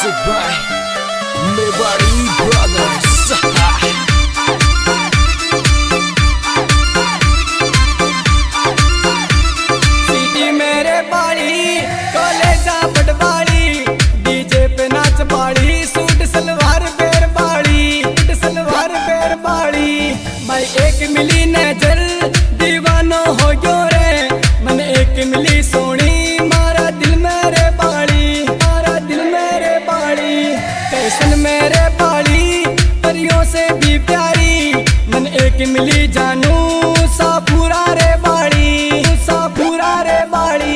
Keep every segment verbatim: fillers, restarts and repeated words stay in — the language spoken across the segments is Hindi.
Music by Mewari Brothers. सीटी मेरे बाड़ी कॉलेजा पटवाड़ी, डीजे पे नाच बाड़ी, सूट सलवार पैर बाड़ी, सूट सलवार पैर बाड़ी। मैं एक मिली नजर दीवाना हो गयो रे, मन एक मिली सोनी मारा दिल मेरे बाड़ी, मारा दिल मेरे बाड़ी। फैशन मेरे बाड़ी परियों से भी प्यारी, मन एक मिली जानू सापुरा रे बाड़ी, सापुरा रे बाड़ी।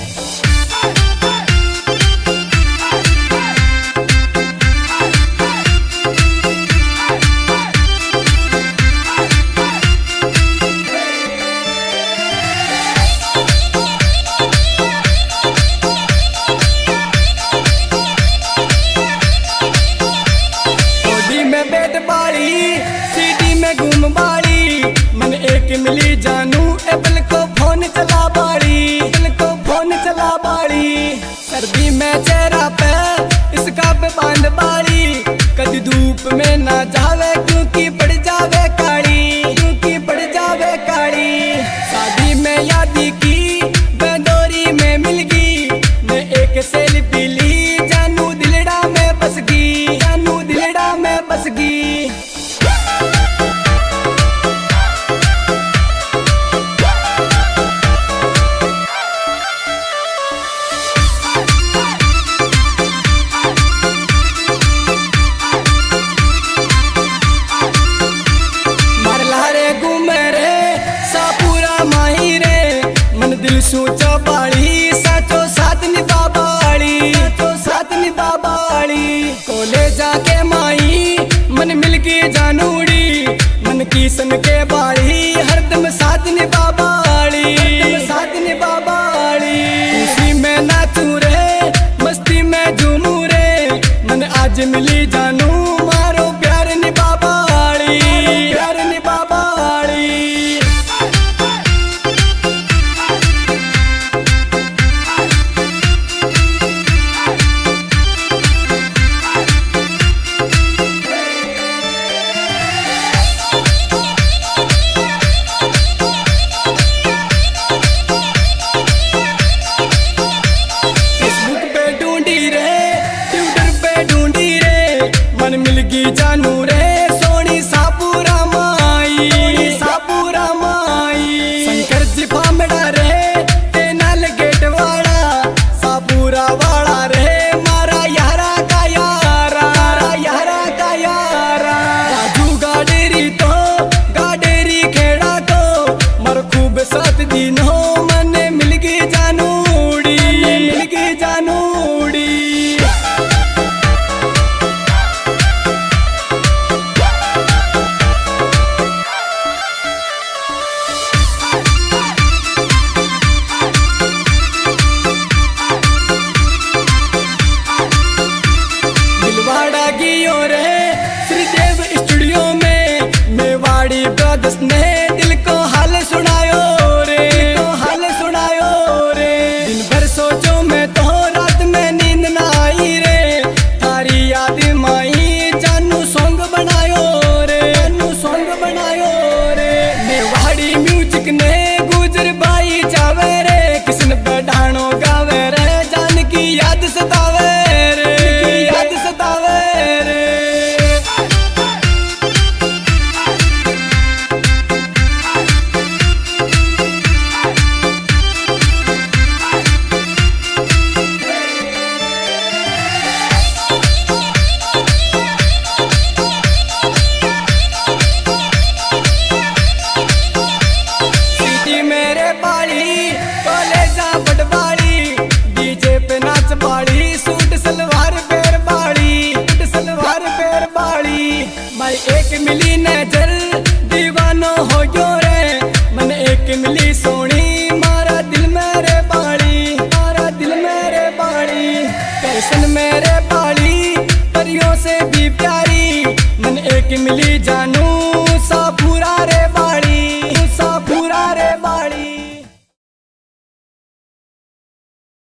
मिली जानू एप्पल को फोन चला बाड़ी, एप्पल को फोन चला बाड़ी। सर्दी में चेहरा पे इसका पे बांध बाड़ी, कभी धूप में ना जावे क्योंकि पड़ जावे काड़ी, क्योंकि पड़ जावे काड़ी। शादी में यादी की बंदोरी में मिल गई, मैं एक सेल्फी ली जानू दिलड़ा में बस गई, जानू दिलड़ा में बस गई। सोचा बाड़ी साचो साथ निभा बाड़ी, साचो साथ निभा बाड़ी। कॉलेजा के माई मन मिल के जानूड़ी, मन की सन के बाड़ी हरदम साथ निभा बाड़ी, हरदम साथ निभा बाड़ी। खुशी में नाचू रे मस्ती में झूमू रे, मन आज मिली जानू मारो प्यार निभा बाड़ी, प्यार निभा बाड़ी। जानू रे सोनी सापुरा माई, सापुरा माई। शंकर जी फामड़ा रे ते नाल गेट वाला, सापुरा वाला रे मारा यारा का यारा, यारा का यारा। राजू गाडेरी तो गाडेरी खेड़ा को मर खूब सात दिन हो मन मिल गई जानूड़ी, मिल गई जानूड़ी। श्रीदेव स्टूडियो में मेवाड़ी ब्रदर्स ने दिल को हाल सुनायो रे, दिल को हाल सुनायो रे। दिन भर सोचो मैं तो रात में नींद ना आई रे, तारी याद माई जानू सॉन्ग बनायो रे, जानू सॉन्ग बनायो रे। मेवाड़ी म्यूजिक ने गुजर बाई जावे रे, किसन बढ़ानो गावे रे, जान की याद सतावे रे, याद सतावे रे। मैं एक मिली नजर दीवाना हो गयो रे, मन एक मिली सोनी मारा दिल मेरे बाड़ी, मारा दिल मेरे बाड़ी। फैशन मेरे बाड़ी परियों से भी प्यारी, मन एक मिली जानू